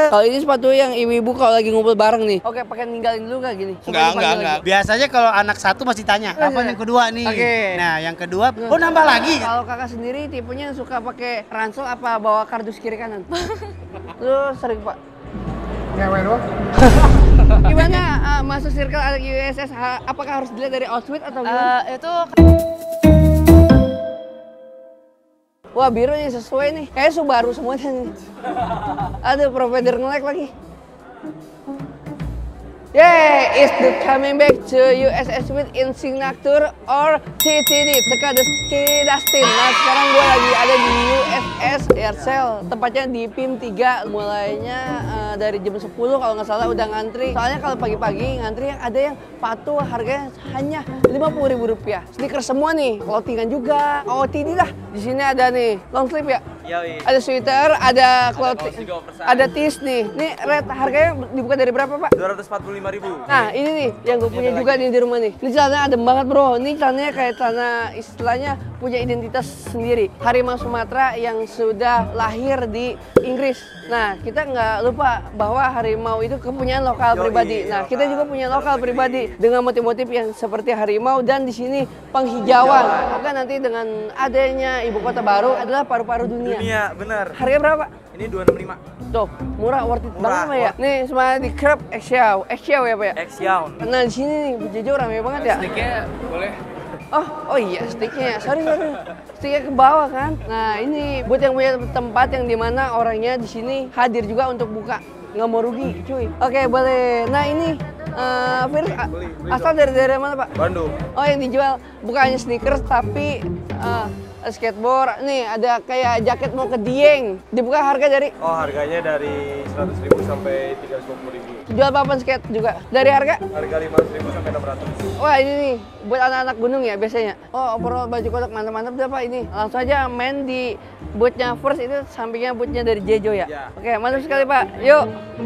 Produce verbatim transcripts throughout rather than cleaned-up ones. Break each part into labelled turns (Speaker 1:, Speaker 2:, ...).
Speaker 1: Kalau ini sepatu yang ibu-ibu kalau lagi ngumpul bareng nih. Oke, pakai ninggalin dulu nggak gini?
Speaker 2: Enggak, enggak, enggak. Biasanya kalau anak satu masih tanya, kapan yang kedua nih? Oke. Okay. Nah, yang kedua, oh nambah lagi.
Speaker 1: Kalau kakak sendiri tipenya suka pakai ransel apa bawa kardus kiri kanan? Lu sering pak?
Speaker 3: Ngewe doang.
Speaker 1: Gimana uh, masuk circle anak U S S? Ha, apakah harus dilihat dari outfit atau gimana?
Speaker 4: Uh, itu
Speaker 1: Wah, biru nih sesuai nih. Kayaknya Subaru semuanya nih. Ada provider nge-lag lagi. Yeay, is the coming back to U S S with in signature or T T D, Teka Deski Dustin. Nah, sekarang gue lagi ada di U S S Aircel, tempatnya di P I M tiga. Mulainya uh, dari jam sepuluh kalau nggak salah udah ngantri. Soalnya kalau pagi-pagi ngantri ada yang patuh harganya hanya lima puluh ribu rupiah. Sneaker semua nih, clothingan juga, O T D lah. Di sini ada nih long sleeve ya.
Speaker 5: Yoi.
Speaker 1: Ada sweater, ada clothing, ada tees nih. Ini rate harganya dibuka dari berapa pak?
Speaker 5: dua ratus empat puluh lima ribu.
Speaker 1: Nah ini nih yang gue punya juga nih di rumah nih. Ini celananya adem banget bro. Ini celananya kayak celana istilahnya punya identitas sendiri. Harimau Sumatera yang sudah lahir di Inggris. Nah kita nggak lupa bahwa harimau itu kepunyaan lokal
Speaker 5: Yoi,
Speaker 1: pribadi. Nah
Speaker 5: lokal.
Speaker 1: kita juga punya lokal pribadi dengan motif-motif yang seperti harimau dan di sini penghijauan. Maka nanti dengan adanya ibu kota baru adalah paru-paru dunia.
Speaker 5: Dunia, bener.
Speaker 1: Harganya berapa?
Speaker 5: Ini dua ratus enam puluh lima.
Speaker 1: Tuh, murah, worth it
Speaker 5: Murah,
Speaker 1: banget Pak ya. Nih, semuanya di Crab Exiao. Exiao ya Pak ya?
Speaker 5: Exiao.
Speaker 1: Nah, di sini nih, Bejejo rame banget ya.
Speaker 5: Sticknya boleh.
Speaker 1: Oh, oh iya, sticknya. Sorry, sorry. Sticknya ke bawah kan. Nah, ini buat yang punya tempat yang dimana orangnya di sini hadir juga untuk buka. Nggak mau rugi, cuy. Oke, boleh. Nah, ini uh, First, asal dari daerah mana Pak?
Speaker 5: Bandung.
Speaker 1: Oh, yang dijual bukan hanya sneakers tapi uh, skateboard. Nih ada kayak jaket mau ke Dieng. Dibuka harga dari?
Speaker 5: Oh, harganya dari seratus ribu sampai tiga ratus lima puluh ribu.
Speaker 1: Jual papan skate juga. Dari harga?
Speaker 5: Harga lima ratus ribu sampai enam ratus.
Speaker 1: Wah ini nih buat anak-anak gunung ya biasanya. Oh overall baju kotak mantap-mantap udah Pak ini. Langsung aja main di bootnya First itu sampingnya bootnya dari Jejo ya.
Speaker 5: Ya.
Speaker 1: Oke mantap sekali Pak. Yuk,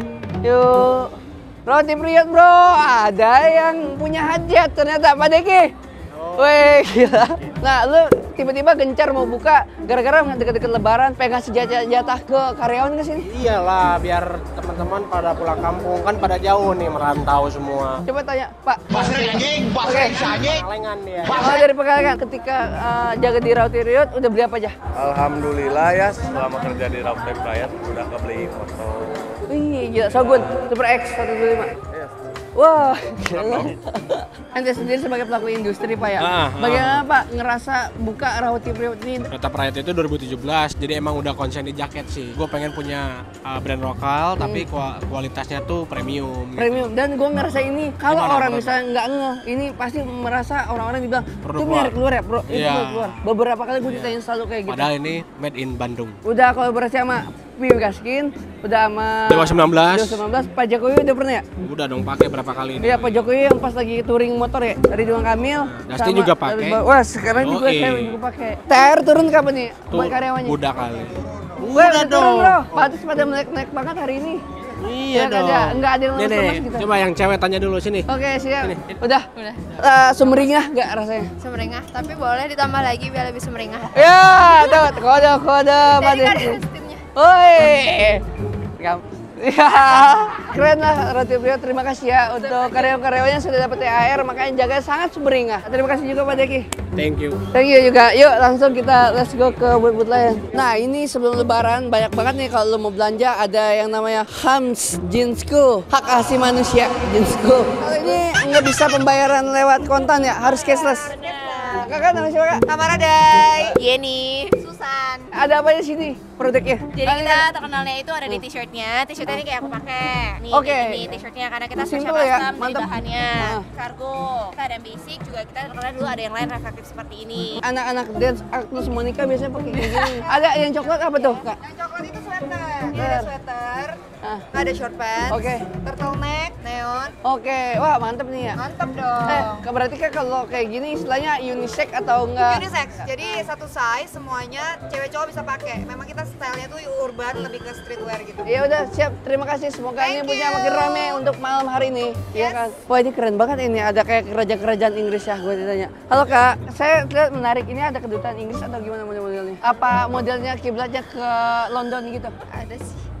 Speaker 1: yuk. Roti Priot bro, ada yang punya hajat ternyata Pak Deki. Wih gila. Nah lu tiba-tiba gencar mau buka gara-gara deket-deket lebaran pengen ngasih jatah ke karyawan ke sini?
Speaker 3: Iyalah, biar teman-teman pada pulang kampung kan pada jauh nih merantau semua.
Speaker 1: Coba tanya Pak.
Speaker 3: Pasar anjing, pasar anjing. Kalengan dia.
Speaker 1: Oh dari Pekalongan ketika uh, jaga di Roti Priot udah beli apa aja?
Speaker 5: Alhamdulillah ya, selama kerja di Raup Priot udah kebeli motor.
Speaker 1: Wih gila, Shogun Super X seratus dua puluh lima.
Speaker 5: Yes.
Speaker 1: Wah, Anda sendiri sebagai pelaku industri Pak ya,
Speaker 6: ah,
Speaker 1: bagaimana ah. Pak ngerasa buka Roti Priot ini?
Speaker 6: Roti Priot itu dua ribu tujuh belas, jadi emang udah konsen di jaket sih. Gue pengen punya uh, brand lokal, hmm. tapi kualitasnya tuh premium.
Speaker 1: Premium, gitu. Dan gue ngerasa ini, kalau orang misalnya nggak ngeh, ini pasti merasa orang-orang dibilang, itu merek luar ya bro, itu merek luar. Beberapa kali gue ditanya selalu kayak gitu.
Speaker 6: Padahal ini made in Bandung.
Speaker 1: Udah kolaborasi sama Piwi Gaskin, udah sama
Speaker 6: Dewa sembilan belas.
Speaker 1: Dewa sembilan belas, Pak Jokowi udah pernah ya?
Speaker 6: Udah dong pakai berapa kali ini.
Speaker 1: Iya Pak Jokowi yang pas lagi touring motor ya, Ridwan Kamil.
Speaker 6: Dustin juga pakai.
Speaker 1: Wah sekarang juga saya juga pakai. T R turun kapan nih buat karyawannya?
Speaker 6: Udah kali.
Speaker 1: Udah, udah dong. Bro. Pantes pada naik-naik banget hari ini.
Speaker 6: Iya
Speaker 1: ya,
Speaker 6: dong.
Speaker 1: Ada, enggak ada yang lemas gitu.
Speaker 6: Coba yang cewek tanya dulu sini.
Speaker 1: Oke siap.
Speaker 6: Sini.
Speaker 1: Udah.
Speaker 4: Udah.
Speaker 1: Uh, sumringah nggak rasanya?
Speaker 4: Sumringah, tapi boleh ditambah lagi biar lebih sumringah.
Speaker 1: Ya, tuh kode kode
Speaker 4: Jadi kan ada steamnya.
Speaker 1: Oi. Ya, keren lah Roti Priot. Terima kasih ya untuk karyawan-karyawannya sudah dapat T H R, makanya jaga sangat sumringah. Terima kasih juga Pak Deki.
Speaker 6: Thank you.
Speaker 1: Thank you juga. Yuk langsung kita let's go ke booth-booth lain. Nah ini sebelum lebaran banyak banget nih kalau lo mau belanja ada yang namanya Hams Jeansku, hak asasi manusia Jeansku. Kalau ini nggak bisa pembayaran lewat kontan ya, harus cashless. Nah, kakak nama siapa kak?
Speaker 4: Kamaradai, Yeni, Susan.
Speaker 1: Ada apa di sini produknya?
Speaker 4: Jadi kita terkenalnya itu ada di t-shirtnya. T-shirtnya ini kayak aku pakai. Nih,
Speaker 1: Oke.
Speaker 4: kayak gini t-shirtnya karena kita special
Speaker 1: Simple ya,
Speaker 4: custom dari
Speaker 1: mantap.
Speaker 4: bahannya.
Speaker 1: Ah.
Speaker 4: Cargo. Kita ada yang basic juga kita terkenal dulu ada yang lain reflektif seperti ini.
Speaker 1: Anak-anak dance Agnes Monica biasanya pakai gini. Ada yang coklat apa tuh kak?
Speaker 4: Yang coklat itu sweater. Ini ada sweater.
Speaker 1: Ah.
Speaker 4: Ada short pants.
Speaker 1: Oke.
Speaker 4: Turtleneck, neon.
Speaker 1: Oke, wah mantep nih ya.
Speaker 4: Mantap dong.
Speaker 1: Eh, berarti kan kalau kayak gini istilahnya unisex atau enggak?
Speaker 4: Unisex, jadi satu size semuanya cewek cowok bisa pakai. Memang kita stylenya tuh urban, lebih ke streetwear gitu.
Speaker 1: Ya udah siap, terima kasih. Semoga ini
Speaker 4: Thank
Speaker 1: punya
Speaker 4: you.
Speaker 1: makin rame untuk malam hari ini. Iya
Speaker 4: Yes.
Speaker 1: kan? Wah ini keren banget ini, ada kayak kerajaan-kerajaan Inggris ya gue ditanya. Halo kak, saya lihat menarik, ini ada kedutaan Inggris atau gimana model-modelnya? Apa modelnya kiblatnya ke London gitu?
Speaker 4: Ada sih.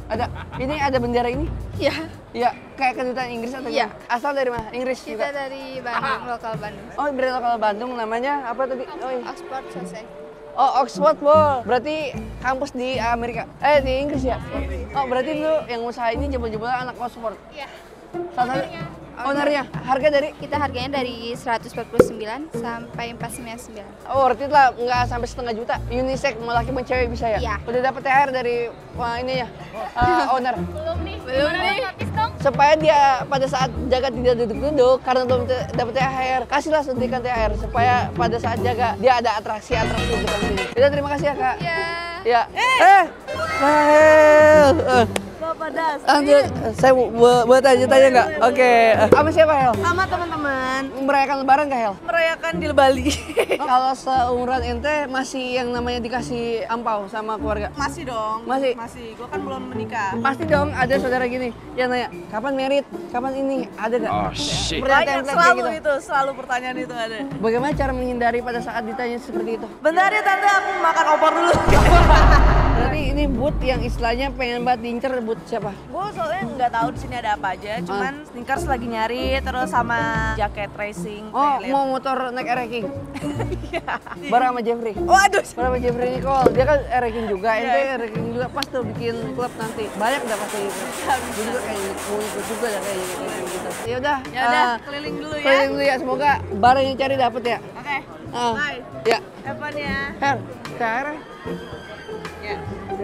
Speaker 1: Ada. Ini ada bendera ini?
Speaker 7: Iya.
Speaker 1: Iya, kayak kedutaan Inggris atau
Speaker 7: Iya.
Speaker 1: gimana? Asal dari mana? Inggris
Speaker 7: Kita
Speaker 1: juga.
Speaker 7: dari Bandung, lokal Bandung.
Speaker 1: Oh, brand lokal Bandung namanya apa tadi? Oh, iya.
Speaker 7: Oxford Society.
Speaker 1: Oh, Oxford Ball. Berarti kampus di Amerika. Eh, di Inggris ya? Oh, berarti lu yang usaha ini jebol-jebolan anak Oxford.
Speaker 7: Iya.
Speaker 1: Salah satu ownernya. Harga dari
Speaker 7: Kita harganya dari seratus empat puluh sembilan sampai empat ratus sembilan puluh sembilan.
Speaker 1: oh, worth it lah, nggak sampai setengah juta. Unisex, mau laki mau cewek bisa ya?
Speaker 7: Iya.
Speaker 1: Udah dapet T H R dari wah, ini ya, uh, owner.
Speaker 7: Belum nih. Belum nih.
Speaker 1: Supaya dia pada saat jaga tidak duduk-duduk karena belum te- dapet T H R, kasihlah suntikan T H R supaya pada saat jaga dia ada atraksi-atraksi di depan sini. Udah, terima kasih ya kak.
Speaker 7: Iya.
Speaker 1: Ya. Eh, Rahel. Eh.
Speaker 8: Bapak Das.
Speaker 1: Lanjut, saya mau mau- mau tanya-tanya nggak? Oke, eh, sama siapa Hel?
Speaker 8: Sama teman-teman
Speaker 1: Merayakan Lebaran nggak Hel?
Speaker 8: merayakan di Bali.
Speaker 1: Kalau seumuran ente masih yang namanya dikasih ampau sama keluarga?
Speaker 8: Masih dong.
Speaker 1: Masih?
Speaker 8: Masih. Gue kan belum menikah.
Speaker 1: Pasti dong ada saudara gini yang nanya, kapan merit? Kapan ini? Ada nggak? Oh shit.
Speaker 8: Banyak selalu itu, selalu pertanyaan itu ada.
Speaker 1: Bagaimana cara menghindari pada saat ditanya seperti itu?
Speaker 8: Bentar ya tante, aku makan opor dulu.
Speaker 1: Berarti ini boot yang istilahnya pengen banget diincer boot siapa?
Speaker 8: Gue soalnya nggak tahu di sini ada apa aja. Cuman sneakers lagi nyari, terus sama jaket racing.
Speaker 1: Oh,
Speaker 8: kayak
Speaker 1: mau motor naik Ereking?
Speaker 8: Iya.
Speaker 1: Bareng sama Jeffrey?
Speaker 8: Waduh.
Speaker 1: Bareng sama Jeffrey Nicole, dia kan Ereking juga, ente Ereking juga, pas tuh bikin klub nanti. Banyak udah pasti itu. Gue juga kayak mau ikut juga ya kayaknya kayak gitu. Ya udah,
Speaker 8: Ya udah,
Speaker 1: eh,
Speaker 8: keliling dulu ya.
Speaker 1: keliling dulu ya, semoga barang yang cari dapet ya.
Speaker 8: Oke.
Speaker 1: Ah,
Speaker 8: Bye.
Speaker 1: ya.
Speaker 8: Evan ya.
Speaker 1: Her, Her.
Speaker 8: Ya.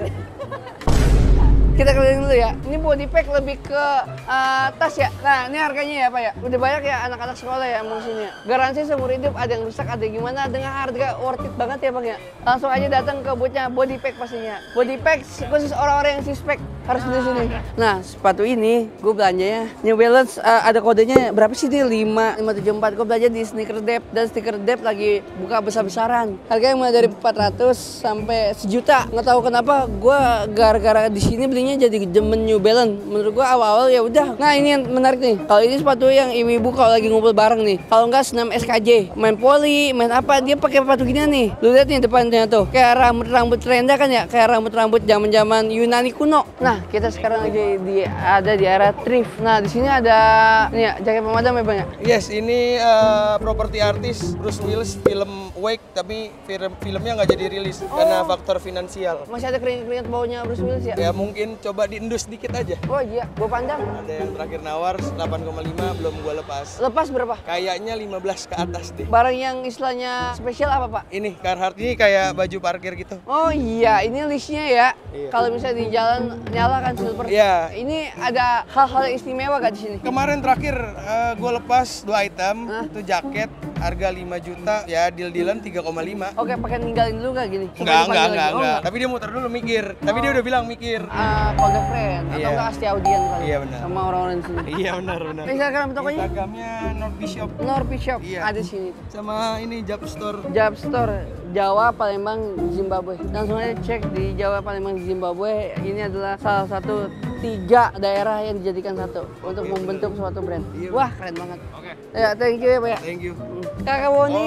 Speaker 1: Kita keliling dulu ya. Ini body pack lebih ke uh, tas ya. Nah, ini harganya ya Pak ya. Udah banyak ya anak-anak sekolah ya emang sini. Garansi seumur hidup, ada yang rusak, ada yang gimana, dengan harga worth it banget ya Bang ya. Langsung aja datang ke boothnya body pack pastinya. Body pack khusus orang-orang yang suspek harus di sini. Nah, sepatu ini gue belanjanya New Balance, uh, ada kodenya berapa sih dia? lima lima tujuh empat. Gue belanja di Sneaker Dep, dan Sneaker Dep lagi buka besar-besaran. Harganya mulai dari empat ratus sampai sejuta. Nggak tahu kenapa gue gara-gara di sini belinya jadi demen New Balance. Menurut gue awal-awal ya udah. Nah, ini yang menarik nih. Kalau ini sepatu yang ibu-ibu kalau lagi ngumpul bareng nih. Kalau nggak senam S K J, main poli, main apa, dia pakai sepatu gini nih. Lu lihat nih depannya tuh. Kayak rambut-rambut rendah kan ya, kayak rambut-rambut zaman-zaman Yunani kuno. Nah, kita sekarang lagi di ada di area thrift. Nah, di sini ada nih ya, jaket pemadam ya Bang ya.
Speaker 3: Yes, ini uh, properti artis Bruce Willis film Wake, tapi film filmnya nggak jadi rilis karena faktor finansial.
Speaker 1: Masih ada keringet-keringet baunya Bruce Willis ya?
Speaker 3: Ya mungkin coba diendus dikit aja.
Speaker 1: Oh iya, bau panjang.
Speaker 3: Ada yang terakhir nawar delapan koma lima belum gua lepas.
Speaker 1: Lepas berapa?
Speaker 3: Kayaknya lima belas ke atas deh.
Speaker 1: Barang yang istilahnya spesial apa Pak?
Speaker 3: Ini Carhartt ini kayak baju parkir gitu.
Speaker 1: Oh iya, ini listnya ya.
Speaker 3: Iya.
Speaker 1: Kalau misalnya di jalan nyala kan silver.
Speaker 3: Iya.
Speaker 1: Ini ada hal-hal yang istimewa gak di sini?
Speaker 3: Kemarin terakhir uh, gue lepas dua item, itu jaket harga lima juta, ya deal-dealan tiga koma lima.
Speaker 1: Oke, pakai ninggalin dulu gak gini? Sampai
Speaker 3: Enggak,
Speaker 1: dipanggil
Speaker 3: enggak,
Speaker 1: lagi?
Speaker 3: enggak,
Speaker 1: Oh,
Speaker 3: enggak. Tapi dia muter dulu mikir. Tapi dia udah bilang mikir.
Speaker 1: Ah, keluarga friend atau
Speaker 3: Iya.
Speaker 1: enggak asti audien kali?
Speaker 3: Iya, benar.
Speaker 1: Sama orang-orang di sini.
Speaker 3: Iya benar, benar.
Speaker 1: Instagram tokonya?
Speaker 3: Instagramnya North Bishop.
Speaker 1: Norpi Shop
Speaker 3: Iya.
Speaker 1: ada di sini.
Speaker 3: Sama ini Jab Store.
Speaker 1: Jab Store Jawa, Palembang, Zimbabwe. Langsung aja cek di Jawa, Palembang, Zimbabwe. Ini adalah salah satu tiga daerah yang dijadikan satu untuk membentuk suatu brand. Wah, keren banget. Oke. Ya, thank you ya, Pak ya.
Speaker 3: Thank you.
Speaker 1: Kakak Boni.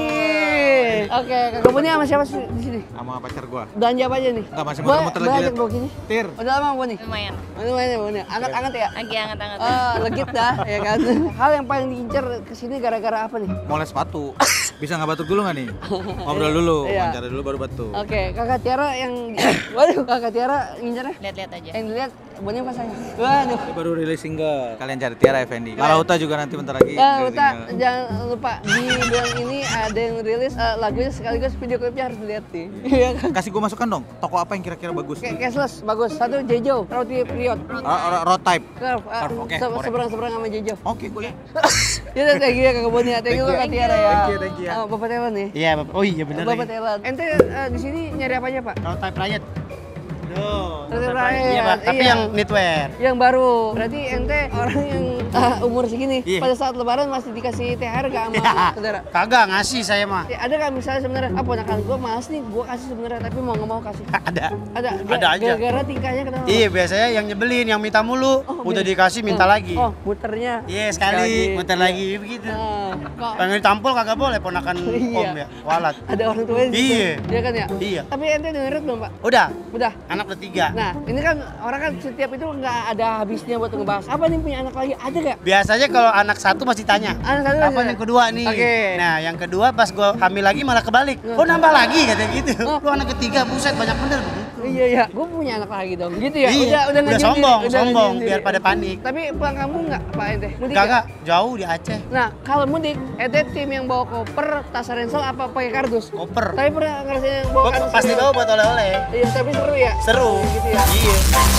Speaker 1: Oke, Kakak Boni sama siapa sih di sini?
Speaker 9: Sama pacar gua.
Speaker 1: Belanja apa aja nih?
Speaker 9: Enggak, masih
Speaker 1: Boleh-
Speaker 9: muter-muter lagi
Speaker 1: boleh
Speaker 9: lihat.
Speaker 1: ajak bawa gini?
Speaker 9: Tir.
Speaker 1: Udah lama Boni?
Speaker 7: Lumayan.
Speaker 1: Lumayan ya Boni. Anget-anget ya?
Speaker 7: Lagi hangat-hangat.
Speaker 1: Ah, legit dah, ya kan? Hal yang paling diincar kesini gara-gara apa nih?
Speaker 9: Mau les sepatu. Bisa nggak batuk dulu nggak nih? Ngobrol dulu,
Speaker 1: Iya.
Speaker 9: wawancara dulu baru batuk.
Speaker 1: Oke, Kakak Tiara yang... Waduh, Kakak Tiara ngincarnya?
Speaker 7: Lihat-lihat aja.
Speaker 1: Yang dilihat, Boni apa saya? Waduh.
Speaker 9: Dia baru rilis single. Kalian cari Tiara Effendi. Malah Uta juga nanti bentar lagi.
Speaker 1: Ya,
Speaker 9: rilis
Speaker 1: Uta,
Speaker 9: single.
Speaker 1: jangan lupa di bulan ini ada yang rilis eh, lagunya sekaligus video klipnya harus dilihat nih. Iya kan?
Speaker 9: Kasih gua masukkan dong. Toko apa yang kira-kira bagus?
Speaker 1: Kayak cashless, bagus. Satu Jejo, Roti Priot.
Speaker 9: Ro- ro- Road type.
Speaker 1: Curve, ah,
Speaker 9: Curve, oke,
Speaker 1: se-
Speaker 9: boleh.
Speaker 1: seberang-seberang sama Jejo.
Speaker 9: Oke, boleh.
Speaker 1: Ya udah, thank you ya Kakak Boni ya. Thank you Kakak Tiara ya.
Speaker 2: Thank you, thank you.
Speaker 1: Ah, Bapak Telan nih.
Speaker 2: Iya, Bapak. Oh iya benar
Speaker 1: Bapak
Speaker 2: lagi.
Speaker 1: Telan. Ente eh, di sini nyari apa aja Pak?
Speaker 2: Kalau type riot. Duh.
Speaker 1: Type
Speaker 2: type
Speaker 1: riot,
Speaker 2: Iya, Pak. Tapi
Speaker 1: iya.
Speaker 2: yang knitwear.
Speaker 1: Yang baru. Berarti ente orang yang uh, umur segini
Speaker 2: Iya.
Speaker 1: pada saat lebaran masih dikasih T H R gak sama
Speaker 2: Ya,
Speaker 1: saudara?
Speaker 2: kagak ngasih saya mah.
Speaker 1: Ya, ada kan misalnya sebenarnya apa ponakan gue males nih gue kasih sebenarnya tapi mau nggak mau kasih.
Speaker 2: Ada.
Speaker 1: Ada.
Speaker 2: Ada aja.
Speaker 1: Gara-gara tingkahnya kenapa?
Speaker 2: Iya, biasanya yang nyebelin, yang minta mulu,
Speaker 1: Oh,
Speaker 2: udah
Speaker 1: beda.
Speaker 2: dikasih minta
Speaker 1: Oh,
Speaker 2: lagi.
Speaker 1: Oh, muternya.
Speaker 2: Iya, sekali, muter lagi begitu.
Speaker 1: Nah, kok
Speaker 2: Pengen ditampol kagak boleh ponakan
Speaker 1: Iya.
Speaker 2: om ya, walat.
Speaker 1: ada orang tuanya di situ.
Speaker 2: Iya.
Speaker 1: Iya kan ya?
Speaker 2: Iya.
Speaker 1: Tapi ente dengerin belum, Pak?
Speaker 2: Udah,
Speaker 1: Udah.
Speaker 2: anak ketiga.
Speaker 1: Nah, ini kan orang kan setiap itu nggak ada habisnya buat ngebahas. Apa nih punya anak lagi? Ada nggak?
Speaker 2: Biasanya kalau anak satu masih tanya,
Speaker 1: Anak satu
Speaker 2: kapan
Speaker 1: masih-
Speaker 2: yang kedua nih?
Speaker 1: Oke.
Speaker 2: Nah, yang kedua pas gua hamil lagi malah kebalik.
Speaker 1: Nah.
Speaker 2: Oh, nambah lagi katanya gitu.
Speaker 1: Oh.
Speaker 2: Lu anak ketiga, buset banyak bener begitu.
Speaker 1: Iya iya, gue punya anak lagi dong. Gitu ya.
Speaker 2: Iya,
Speaker 1: Udah udah
Speaker 2: udah
Speaker 1: ngajuin
Speaker 2: sombong,
Speaker 1: diri, udah
Speaker 2: sombong,
Speaker 1: ngajuin diri.
Speaker 2: biar pada panik.
Speaker 1: Tapi pulang kampung nggak, Pak ente? Mudik
Speaker 2: Kagak,
Speaker 1: nggak?
Speaker 2: jauh di Aceh.
Speaker 1: Nah, kalau mudik, ente tim yang bawa koper, tas ransel apa pakai kardus?
Speaker 2: Koper.
Speaker 1: Tapi pernah ngerasain bawa
Speaker 2: Gua
Speaker 1: kardus?
Speaker 2: pasti bawa buat oleh-oleh.
Speaker 1: Iya, tapi seru ya.
Speaker 2: Seru.
Speaker 1: Gitu ya.
Speaker 2: Iya.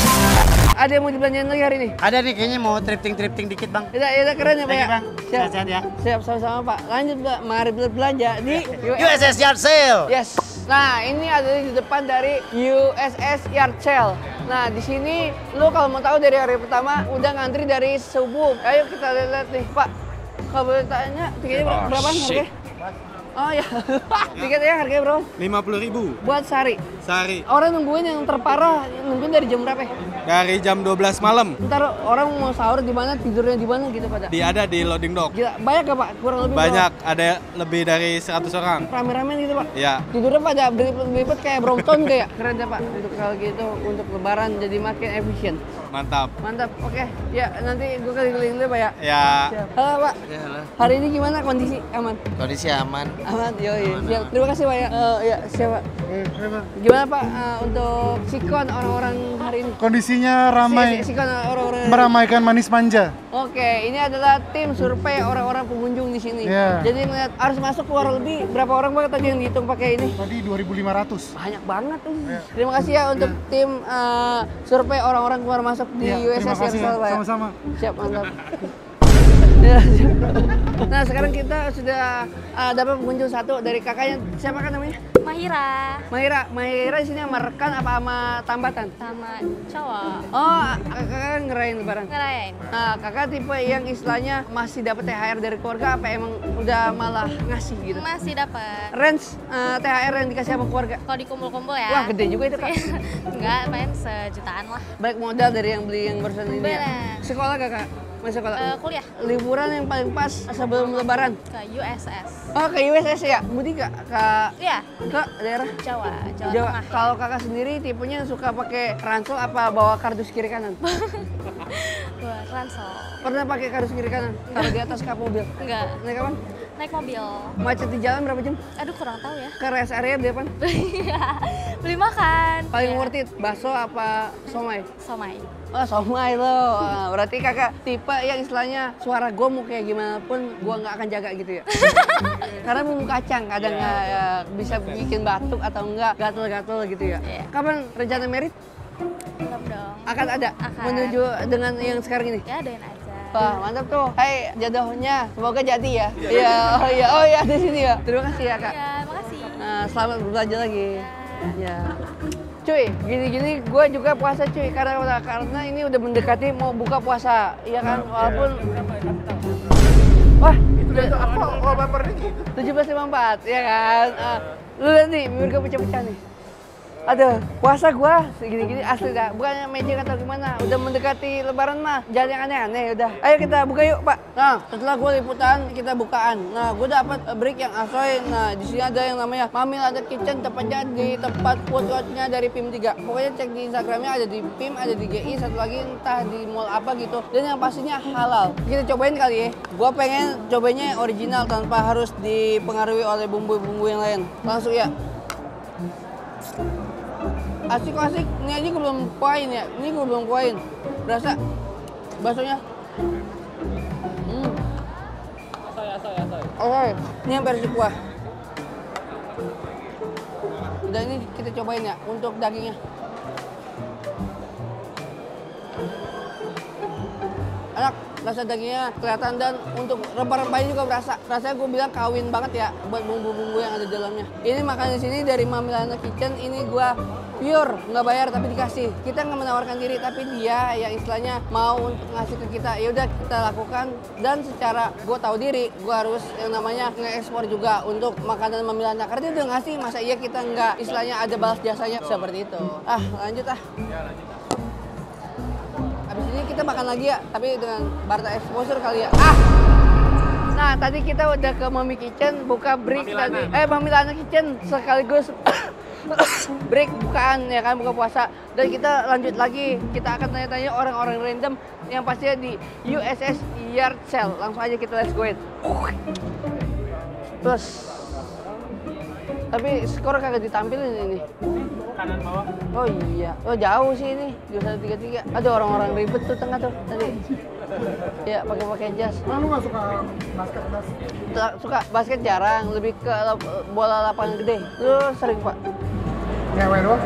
Speaker 1: Ada yang mau dibelanjain lagi hari ini?
Speaker 2: Ada nih kayaknya mau thrifting-thrifting dikit, Bang.
Speaker 1: Ya, ya keren ya, Pak
Speaker 2: Thank
Speaker 1: ya.
Speaker 2: you, Bang. Sehat-sehat ya.
Speaker 1: Siap, sama-sama, Pak. Lanjut, Pak. Mari berbelanja di
Speaker 2: U S S Yard Sale.
Speaker 1: Yes. Nah, ini ada di depan dari U S S Yard Sale. Nah, di sini lu kalau mau tahu dari hari pertama udah ngantri dari subuh. Ayo kita lihat nih, Pak. Kalau boleh tanya, tiketnya ber- berapa harganya? Oh ya, tiketnya harganya berapa?
Speaker 6: lima puluh ribu
Speaker 1: Buat sehari.
Speaker 6: sehari
Speaker 1: Orang nungguin yang terparah, nungguin dari jam berapa ya?
Speaker 6: dari jam dua belas malam.
Speaker 1: Ntar orang mau sahur di mana, tidurnya di mana gitu pada.
Speaker 6: Di ada di loading dock.
Speaker 1: Gila, banyak gak Pak? Kurang lebih
Speaker 6: Banyak, ada lebih dari seratus orang.
Speaker 1: berapa? Rame-rame gitu Pak?
Speaker 6: Ya.
Speaker 1: Tidurnya pada berlipet-berlipet kayak Brompton kayak. Keren ya Pak, untuk hal gitu, untuk lebaran jadi makin efisien.
Speaker 6: Mantap.
Speaker 1: Mantap, oke. Ya, nanti gue keliling dulu Pak ya.
Speaker 6: Ya.
Speaker 1: Siap. Halo Pak,
Speaker 3: Ya, halo.
Speaker 1: hari ini gimana kondisi? Aman?
Speaker 3: Kondisi aman.
Speaker 1: Aman, yoi. Siap. Terima kasih Pak ya. Eh, ya, siap Pak. Gimana Pak eh, untuk sikon orang-orang hari ini?
Speaker 10: Kondisinya ramai,
Speaker 1: Si- si- sikon orang-orang
Speaker 10: meramaikan manis manja.
Speaker 1: Oke, ini adalah tim survei orang-orang pengunjung di sini.
Speaker 10: Iya.
Speaker 1: Jadi melihat harus masuk keluar lebih berapa orang Pak tadi yang dihitung pakai ini?
Speaker 10: Tadi dua ribu lima ratus.
Speaker 1: Banyak banget tuh. Terima kasih ya untuk tim eh, survei orang-orang keluar masuk di
Speaker 10: Iya,
Speaker 1: U S S
Speaker 10: terima kasih ya.
Speaker 1: Yarsel, Pak ya.
Speaker 10: Sama-sama.
Speaker 1: Siap, mantap. Ya, siap. Nah, sekarang kita sudah uh, dapat pengunjung satu dari kakaknya. Siapa kan namanya?
Speaker 7: Mahira
Speaker 1: Mahira. Mahira di sini sama rekan apa sama tambatan?
Speaker 7: sama cowok
Speaker 1: Oh, kakak ngerayain lebaran.
Speaker 7: ngerayain.
Speaker 1: Nah, kakak tipe yang istilahnya masih dapat T H R dari keluarga apa emang udah malah ngasih gitu?
Speaker 7: Masih dapat.
Speaker 1: Range uh, T H R yang dikasih sama keluarga?
Speaker 7: Kalau dikumpul-kumpul ya.
Speaker 1: Wah, gede juga itu kak.
Speaker 7: Enggak, main sejutaan lah.
Speaker 1: Balik modal dari yang beli yang barusan ini ya?
Speaker 7: Bener.
Speaker 1: Sekolah kakak? Masih sekolah?
Speaker 7: Eh, kuliah
Speaker 1: Liburan yang paling pas sebelum lebaran?
Speaker 7: ke U S S.
Speaker 1: Oh, ke U S S ya? Mudik gak? Ke,
Speaker 7: Iya,
Speaker 1: ke daerah?
Speaker 7: Jawa, Jawa,
Speaker 1: Jawa.
Speaker 7: Tengah.
Speaker 1: Kalau kakak sendiri tipenya suka pakai ransel apa bawa kardus kiri kanan?
Speaker 7: Buat ransel.
Speaker 1: Pernah pakai kardus kiri kanan? Taruh di atas kap mobil?
Speaker 7: Enggak,
Speaker 1: Naik kapan?
Speaker 7: naik mobil.
Speaker 1: Macet di jalan berapa jam?
Speaker 7: Aduh, kurang tahu ya.
Speaker 1: Ke rest area beli apa?
Speaker 7: Beli makan.
Speaker 1: Paling
Speaker 7: Ya.
Speaker 1: worth it, bakso apa somai?
Speaker 7: Somai.
Speaker 1: Oh, somai lo. Ah, berarti kakak tipe yang istilahnya suara gue mau kayak gimana pun gue nggak akan jaga gitu ya. Karena bumbu kacang kadang nggak ya, bisa bikin batuk atau enggak gatel-gatel gitu ya.
Speaker 7: Iya.
Speaker 1: Kapan rencana merit?
Speaker 7: Belum dong.
Speaker 1: Akan ada
Speaker 7: Akan.
Speaker 1: menuju dengan yang sekarang ini.
Speaker 7: Ya, doain aja.
Speaker 1: Wah, mantap tuh. Hai, jodohnya semoga jadi ya. Iya, oh iya, oh iya di sini ya. Terima kasih ya, Kak.
Speaker 7: Ya, makasih.
Speaker 1: Nah, selamat berbelanja lagi. Ya. Cuy, gini-gini gue juga puasa cuy karena karena ini udah mendekati mau buka puasa, iya kan? Walaupun wah, itu apa? Kalau bapernya gitu. tujuh belas lima puluh empat, ya kan? Ah, lu lihat nih, bibir gue pecah-pecah nih. Aduh, puasa gua segini-gini asli dah. Bukannya magic atau gimana. Udah mendekati lebaran mah. Jangan yang aneh-aneh udah. Ayo kita buka yuk, Pak. Nah, setelah gua liputan, kita bukaan. Nah, gua dapat break yang asoy. Nah, di sini ada yang namanya Mamil ada Kitchen, tepatnya di tempat food court-nya dari P I M tiga. Pokoknya cek di Instagramnya ada di P I M, ada di G I, satu lagi entah di mall apa gitu. Dan yang pastinya halal. Kita cobain kali ya. Gua pengen cobainnya original tanpa harus dipengaruhi oleh bumbu-bumbu yang lain. Langsung ya. Asik-asik, ini aja gue belum kuain ya, ini gue belum kuain. Berasa baksonya. Hmm. Asoy, asoy, asoy. Oke, ini yang versi kuah. Udah ini kita cobain ya, untuk dagingnya. Enak, rasa dagingnya kelihatan dan untuk rempah-rempahnya juga berasa. Rasanya gue bilang kawin banget ya buat bumbu-bumbu yang ada di dalamnya. Ini makan di sini dari Mamilana Kitchen, ini gue pure, nggak bayar tapi dikasih. Kita nggak menawarkan diri, tapi dia yang istilahnya mau untuk ngasih ke kita. Ya udah kita lakukan, dan secara gue tahu diri, gue harus yang namanya nge-ekspor juga untuk makanan Mami Lana. Karena dia udah ngasih, masa iya kita nggak istilahnya ada balas jasanya seperti itu. Ah, lanjut ah. Habis ini kita makan lagi ya, tapi dengan Barta Exposure kali ya. Ah! Nah, tadi kita udah ke Mami Kitchen, buka break tadi. Eh, Mami Lana Kitchen sekaligus break bukaan ya kan, buka puasa. Dan kita lanjut lagi, kita akan tanya-tanya orang-orang random yang pastinya di U S S Yard Sale. Langsung aja kita let's go in. Terus, tapi skor kagak ditampilin ini.
Speaker 6: Kanan bawah.
Speaker 1: Oh iya, oh jauh sih ini, dua satu tiga tiga. Ada orang-orang ribet tuh tengah tuh tadi. Ya pakai-pakai jas.
Speaker 10: Nah, lu nggak suka basket das?
Speaker 1: Suka basket jarang, lebih ke bola lapangan gede. Lu sering pak?
Speaker 10: Ngewe doang?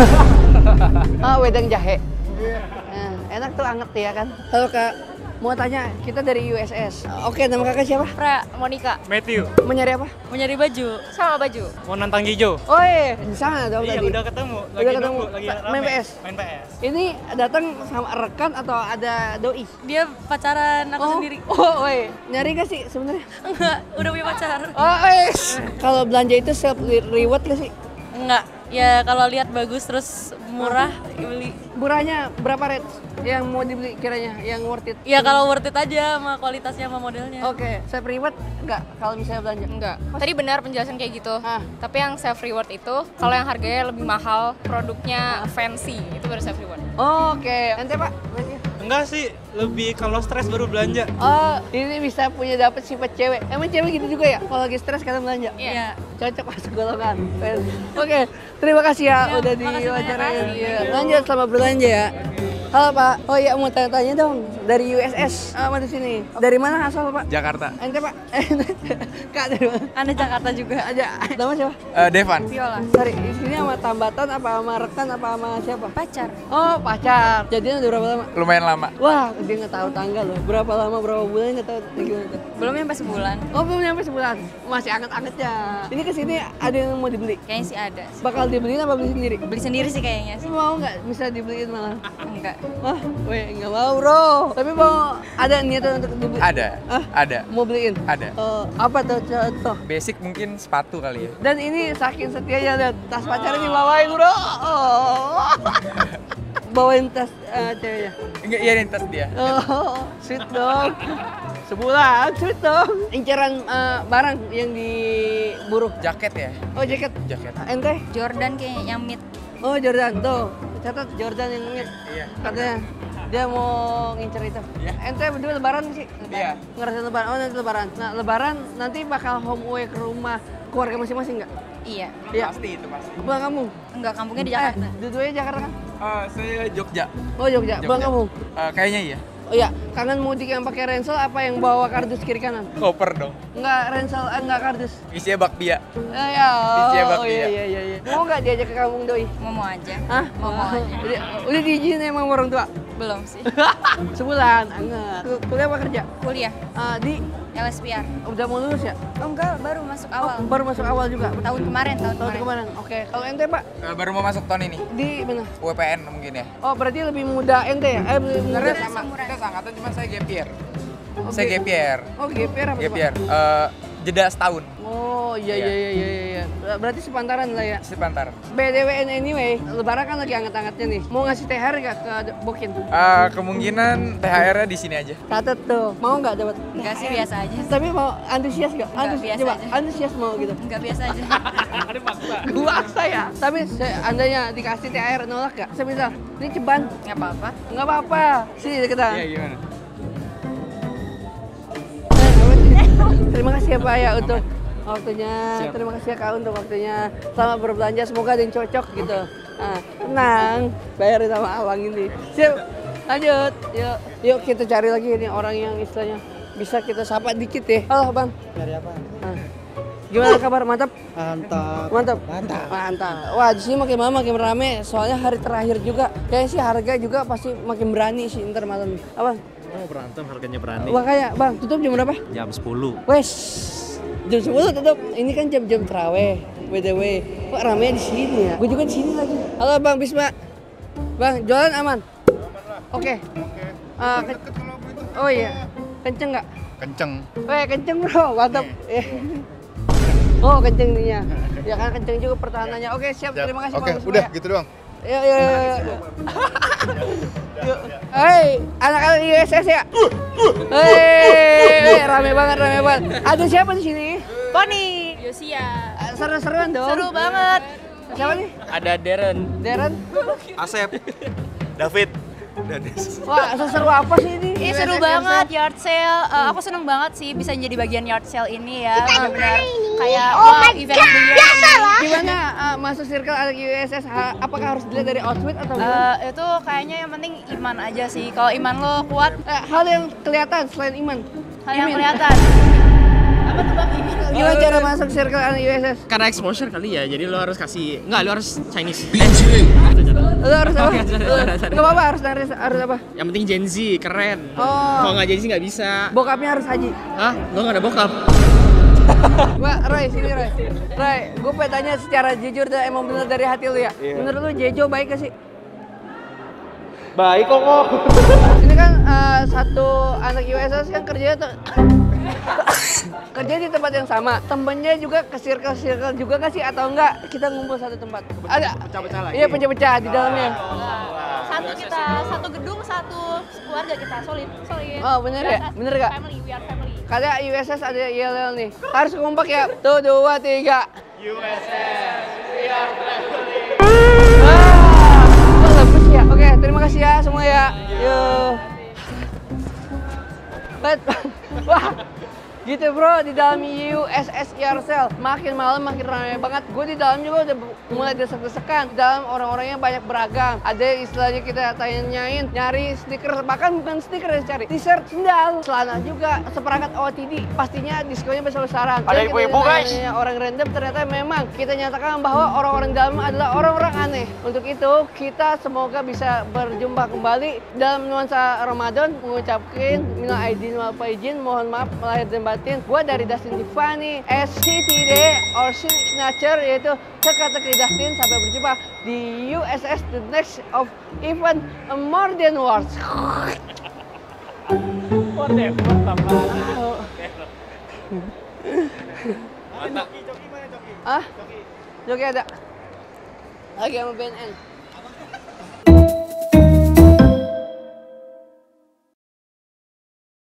Speaker 1: Ah, wedang jahe.
Speaker 10: Iya.
Speaker 1: Nah, enak tuh anget ya kan. Halo kak, mau tanya, kita dari U S S. Oke, nama kakak siapa?
Speaker 11: Pra, Monica.
Speaker 6: Matthew.
Speaker 1: Mau nyari apa?
Speaker 11: Mau nyari baju. Sama baju.
Speaker 6: Mau nantang Gijo.
Speaker 1: Oh iya, di sana dong
Speaker 6: Iya,
Speaker 1: tadi.
Speaker 6: udah ketemu. Lagi
Speaker 1: Udah ketemu.
Speaker 6: nunggu, lagi rame.
Speaker 1: Main P S?
Speaker 6: Main P S.
Speaker 1: Ini datang sama rekan atau ada doi?
Speaker 11: Dia pacaran aku
Speaker 1: oh.
Speaker 11: sendiri.
Speaker 1: Oh, woi, nyari gak sih sebenarnya?
Speaker 11: Enggak, udah punya pacar.
Speaker 1: Oh, wes. Kalau belanja itu self reward gak sih?
Speaker 11: Enggak. Ya kalau lihat bagus terus murah beli.
Speaker 1: Murahnya berapa rate yang mau dibeli kiranya, yang worth it?
Speaker 11: Ya kalau worth it aja sama kualitasnya sama modelnya.
Speaker 1: Oke, okay. Self reward enggak kalau misalnya belanja?
Speaker 12: Enggak. Tadi benar penjelasan kayak gitu.
Speaker 1: Ah.
Speaker 12: Tapi yang self reward itu kalau yang harganya lebih mahal, produknya fancy, itu baru self reward.
Speaker 1: Oh, oke. Okay. Ente Pak? Belanja?
Speaker 6: Enggak sih, lebih kalau stres baru belanja.
Speaker 1: Oh, ini bisa punya dapat sifat cewek. Emang cewek gitu juga ya? Kalau lagi stres kadang belanja?
Speaker 11: Iya.
Speaker 1: Cocok masuk golongan. Oke, okay. Terima kasih ya,
Speaker 11: ya
Speaker 1: udah diwawancarain. Ya. Lanjut selamat berbelanja ya. Halo Pak, oh iya mau tanya-tanya dong, dari U S S sama di sini. Dari mana asal Pak?
Speaker 9: Jakarta.
Speaker 1: Ente Pak? Kak dari mana?
Speaker 11: Anda Jakarta juga.
Speaker 1: Aja. Nama siapa?
Speaker 9: Uh, Devan.
Speaker 11: Viola.
Speaker 1: Sorry, di sini sama tambatan apa sama rekan apa sama siapa?
Speaker 11: Pacar.
Speaker 1: Oh pacar. Jadinya udah berapa lama?
Speaker 9: Lumayan lama.
Speaker 1: Wah, dia nggak tahu tanggal loh. Berapa lama, berapa bulan nggak tahu gimana tuh?
Speaker 11: Belum sampai sebulan.
Speaker 1: Oh belum nyampe sebulan, masih anget-angetnya. Ini kesini ada yang mau dibeli?
Speaker 11: Kayaknya sih ada. Sih.
Speaker 1: Bakal dibeliin apa beli sendiri?
Speaker 11: Beli sendiri sih kayaknya sih.
Speaker 1: Mau nggak bisa dibeliin malah?
Speaker 11: Enggak.
Speaker 1: Wah, weh nggak mau bro. Tapi mau ada niatan untuk dibeli?
Speaker 9: Ada.
Speaker 1: Hah?
Speaker 9: Ada.
Speaker 1: Mau beliin?
Speaker 9: Ada.
Speaker 1: Uh, apa tuh contoh?
Speaker 9: Basic mungkin sepatu kali ya.
Speaker 1: Dan ini saking setianya lihat tas pacarnya dibawain bro. Oh. Bawain tas uh, ceweknya?
Speaker 9: Enggak, iya nih tas dia.
Speaker 1: Oh, sweet dong. Sebulan, sweet dong. Inceran uh, barang yang diburu.
Speaker 9: Jaket ya?
Speaker 1: Oh, jaket.
Speaker 9: Jaket.
Speaker 1: Ente?
Speaker 11: Jordan kayaknya yang mid.
Speaker 1: Oh, Jordan. Tuh, catat Jordan yang mid.
Speaker 9: Iya.
Speaker 1: Katanya dia mau ngincer itu.
Speaker 9: Iya.
Speaker 1: Ente berdua lebaran sih?
Speaker 9: Iya.
Speaker 1: Ngerasain lebaran. Oh, nanti lebaran. Nah, lebaran nanti bakal home away ke rumah keluarga masing-masing nggak?
Speaker 11: Iya.
Speaker 1: Iya.
Speaker 9: Pasti itu pasti.
Speaker 1: Pulang kampung?
Speaker 11: Enggak, kampungnya di Jakarta.
Speaker 1: Eh, dua-duanya Jakarta kan?
Speaker 9: Uh, saya Jogja.
Speaker 1: Oh, Jogja.
Speaker 9: Jogja.
Speaker 1: Pulang kampung?
Speaker 9: Uh, kayaknya iya.
Speaker 1: Oh iya, kangen mudik yang pakai ransel apa yang bawa kardus kiri kanan?
Speaker 9: Koper dong.
Speaker 1: Enggak ransel, eh, enggak kardus.
Speaker 9: Isinya bakpia.
Speaker 1: Eh, ya.
Speaker 9: Isinya
Speaker 1: Oh
Speaker 9: bakpia.
Speaker 1: iya iya iya. iya. Mau nggak diajak ke kampung doi?
Speaker 11: Mau mau aja.
Speaker 1: Hah?
Speaker 11: Mau mau aja.
Speaker 1: Udah, udah diizinin emang orang tua?
Speaker 11: Belum sih.
Speaker 1: Sebulan, anget. Kuliah apa kerja?
Speaker 11: Kuliah.
Speaker 1: Uh, di
Speaker 11: L S P R.
Speaker 1: udah mau lulus ya?
Speaker 11: Oh enggak, baru masuk awal.
Speaker 1: Oh, baru masuk awal juga.
Speaker 11: Tahun kemarin, tahun,
Speaker 1: Tahun
Speaker 11: kemarin.
Speaker 1: kemarin. Oke, kalau ente Pak?
Speaker 9: Uh, baru mau masuk tahun ini.
Speaker 1: Di mana?
Speaker 9: U P N mungkin ya.
Speaker 1: Oh, berarti lebih muda ente ya? Eh, lebih muda
Speaker 9: Karena
Speaker 1: sama.
Speaker 9: sama. Kita seangkatan cuma saya gap year.
Speaker 1: Oh,
Speaker 9: Saya gap year.
Speaker 1: Oh, gap year apa tuh,
Speaker 9: Gap
Speaker 1: Pak?
Speaker 9: year. Uh, jeda setahun.
Speaker 1: Oh, iya iya iya iya iya. Berarti sepantaran lah ya.
Speaker 9: Sepantar.
Speaker 1: B D W N anyway, lebaran kan lagi anget-angetnya nih. Mau ngasih T H R nggak ke Bokin?
Speaker 9: Uh, kemungkinan T H R-nya di sini aja.
Speaker 1: Catat tuh. Mau nggak dapat?
Speaker 11: Enggak sih, biasa aja.
Speaker 1: Tapi mau antusias nggak?
Speaker 11: Enggak,
Speaker 1: Antusias
Speaker 11: biasa
Speaker 1: coba.
Speaker 11: aja.
Speaker 1: Antusias mau gitu.
Speaker 11: Enggak biasa aja.
Speaker 6: Ada maksa.
Speaker 1: Gua maksa ya. Tapi se- andainya dikasih T H R nolak nggak? Semisal, ini ceban.
Speaker 11: Enggak apa-apa.
Speaker 1: Nggak apa-apa. Sini deketan.
Speaker 9: Iya gimana?
Speaker 1: Terima kasih ya Pak ya untuk waktunya.
Speaker 9: Siap.
Speaker 1: Terima kasih ya Kak untuk waktunya. Selamat berbelanja, semoga ada yang cocok gitu. Nah, tenang, bayarin sama abang ini. Siap, lanjut. Yuk, yuk kita cari lagi nih orang yang istilahnya bisa kita sapa dikit ya. Halo Bang.
Speaker 13: Cari apa?
Speaker 1: Nah, gimana kabar? Mantap?
Speaker 13: Mantap.
Speaker 1: Mantap?
Speaker 13: Mantap.
Speaker 1: Mantap. Wah, di sini makin lama makin rame. Soalnya hari terakhir juga. Kayaknya sih harga juga pasti makin berani sih ntar malam. Abang?
Speaker 14: Oh berantem harganya berani.
Speaker 1: Makanya, Bang, tutup jam berapa?
Speaker 14: Jam sepuluh.
Speaker 1: Wes, jam sepuluh tutup. Ini kan jam-jam terawih, by the way. Kok ramenya di sini ya? Gue juga di sini lagi. Halo Bang Bisma. Bang, jualan aman? Oke.
Speaker 13: Oke.
Speaker 1: Ah, ke- oh iya. Kenceng nggak?
Speaker 13: Kenceng.
Speaker 1: Eh, kenceng bro, mantap. Eh. Oh, kenceng ininya. Ya kan kenceng juga pertahanannya. Oke, siap.
Speaker 13: Siap.
Speaker 1: Terima kasih
Speaker 13: Oke,
Speaker 1: Bang Bisma.
Speaker 13: udah
Speaker 1: ya.
Speaker 13: gitu doang.
Speaker 1: Yuk, yuk, yuk, yuk. Yuk. Hei, anak-anak U S S ya? Hei, rame banget, rame banget. Ada siapa di sini?
Speaker 8: Pony.
Speaker 12: Yosia.
Speaker 1: Seru-seruan dong.
Speaker 8: Seru banget.
Speaker 1: Siapa nih?
Speaker 15: Ada Darren.
Speaker 1: Darren?
Speaker 9: Asep.
Speaker 15: David.
Speaker 1: Wah, seseru apa sih ini?
Speaker 8: Ih, seru banget yard sale. Eh, aku seneng banget sih bisa jadi bagian yard sale ini ya. Benar-benar kayak
Speaker 1: Oh
Speaker 8: wah, event of the year ini.
Speaker 1: Gimana uh, masuk circle anak U S S? Ha- Apakah harus dilihat dari outfit atau gimana?
Speaker 8: Eh, itu kayaknya yang penting iman aja sih. Kalau iman lo kuat,
Speaker 1: Eh, hal yang kelihatan selain iman.
Speaker 8: hal yang
Speaker 1: Imin.
Speaker 8: kelihatan. Apa tuh Bang Imin?
Speaker 1: Gimana cara masuk circle anak U S S?
Speaker 15: Karena exposure kali ya, jadi lo harus kasih, enggak, lo harus Chinese.
Speaker 1: Lo harus apa?
Speaker 15: Oke, sorry, sorry, sorry.
Speaker 1: Gak apa-apa, harus harus harus apa?
Speaker 15: Yang penting Gen Z, keren.
Speaker 1: Oh.
Speaker 15: Kalau nggak Gen Z nggak bisa.
Speaker 1: Bokapnya harus haji.
Speaker 15: Hah? Lo nggak ada bokap?
Speaker 1: Mbak, Roy, sini Roy. Roy, gue pengen tanya secara jujur dan emang bener dari hati lu ya.
Speaker 15: Iya.
Speaker 1: Menurut lu Jejo baik gak sih?
Speaker 15: Baik kok kok.
Speaker 1: Ini kan eh, satu anak U S S kan kerjanya tuh kerja di tempat yang sama. Temennya juga ke circle-circle juga gak sih atau enggak kita ngumpul satu tempat? Ada
Speaker 15: Pecah-pecah lagi.
Speaker 1: Iya, pecah-pecah di dalamnya.
Speaker 11: Satu kita, satu gedung, satu keluarga kita, solid, solid.
Speaker 1: Oh, bener ya? Bener gak?
Speaker 11: Family, we are family.
Speaker 1: Karena U S S ada Y L L nih. Harus kompak ya. Tuh, dua, tiga.
Speaker 15: U S S, we are family.
Speaker 1: Ah, kok lemes ya? Oke, terima kasih ya semua ya. Yuk. Bet, wah, gitu bro, di dalam U S S Yarsel makin malam makin ramai banget. Gue di dalam juga udah mulai desek-desekan. Di dalam orang-orangnya banyak beragam. Ada yang istilahnya kita tanyain nyari stiker, bahkan bukan stiker yang cari, t-shirt, sendal, celana juga, seperangkat O T D. Pastinya diskonnya besar-besaran.
Speaker 15: Ada
Speaker 1: Dan
Speaker 15: ibu-ibu,
Speaker 1: kita
Speaker 15: guys.
Speaker 1: nanya orang random, ternyata memang kita nyatakan bahwa orang-orang dalam adalah orang-orang aneh. Untuk itu kita semoga bisa berjumpa kembali dalam nuansa Ramadan. Mengucapkan minal aidin wal faizin, mohon maaf lahir dan batin. Gua dari Dustin Tiffany, S C T D or Signature, yaitu teka-teki Dustin. Sampai berjumpa di U S S the next of event more than words.
Speaker 15: More than words.
Speaker 1: Ah? Joki ada? Lagi sama B N N.